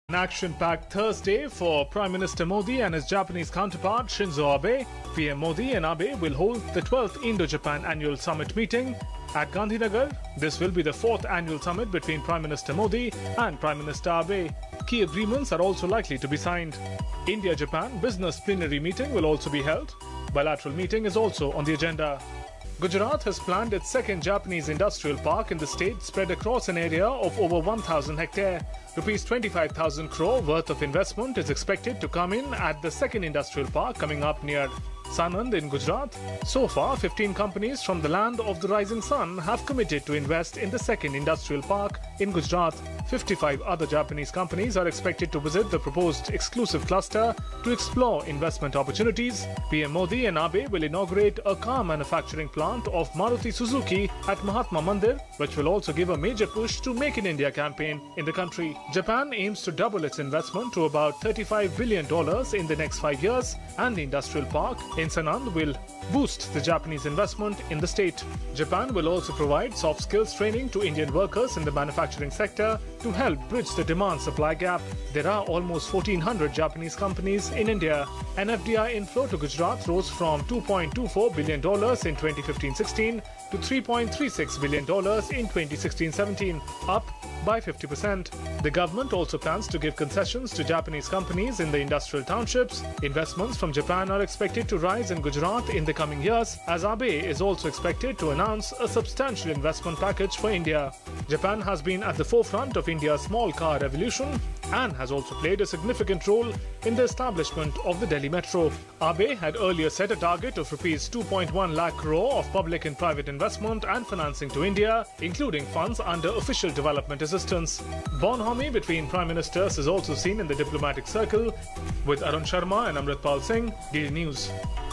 An action-packed Thursday for Prime Minister Modi and his Japanese counterpart Shinzo Abe. PM Modi and Abe will hold the 12th Indo Japan Annual Summit meeting at Gandhinagar. This will be the 4th annual summit between Prime Minister Modi and Prime Minister Abe. Key agreements are also likely to be signed. India-Japan business plenary meeting will also be held. Bilateral meeting is also on the agenda. Gujarat has planned its second Japanese industrial park in the state, spread across an area of over 1,000 hectares. Rupees 25,000 crore worth of investment is expected to come in at the second industrial park coming up near Sanand in Gujarat. So far, 15 companies from the land of the rising sun have committed to invest in the second industrial park in Gujarat. 55 other Japanese companies are expected to visit the proposed exclusive cluster to explore investment opportunities. PM Modi and Abe will inaugurate a car manufacturing plant of Maruti Suzuki at Mahatma Mandir, which will also give a major push to Make in India campaign in the country. Japan aims to double its investment to about $35 billion in the next 5 years, and the industrial park in Sanand will boost the Japanese investment in the state. Japan will also provide soft skills training to Indian workers in the manufacturing sector to help bridge the demand-supply gap. There are almost 1,400 Japanese companies in India. An FDI inflow to Gujarat rose from $2.24 billion in 2015-16 to $3.36 billion in 2016-17, up by 50%. The government also plans to give concessions to Japanese companies in the industrial townships. Investments from Japan are expected to rise in Gujarat in the coming years, as Abe is also expected to announce a substantial investment package for India. Japan has been at the forefront of India's small car revolution and has also played a significant role in the establishment of the Delhi Metro. Abe had earlier set a target of Rs 2.1 lakh crore of public and private investment and financing to India, including funds under official development assistance. Bonhomie between Prime Ministers is also seen in the diplomatic circle. With Arun Sharma and Amritpal Singh, DD News.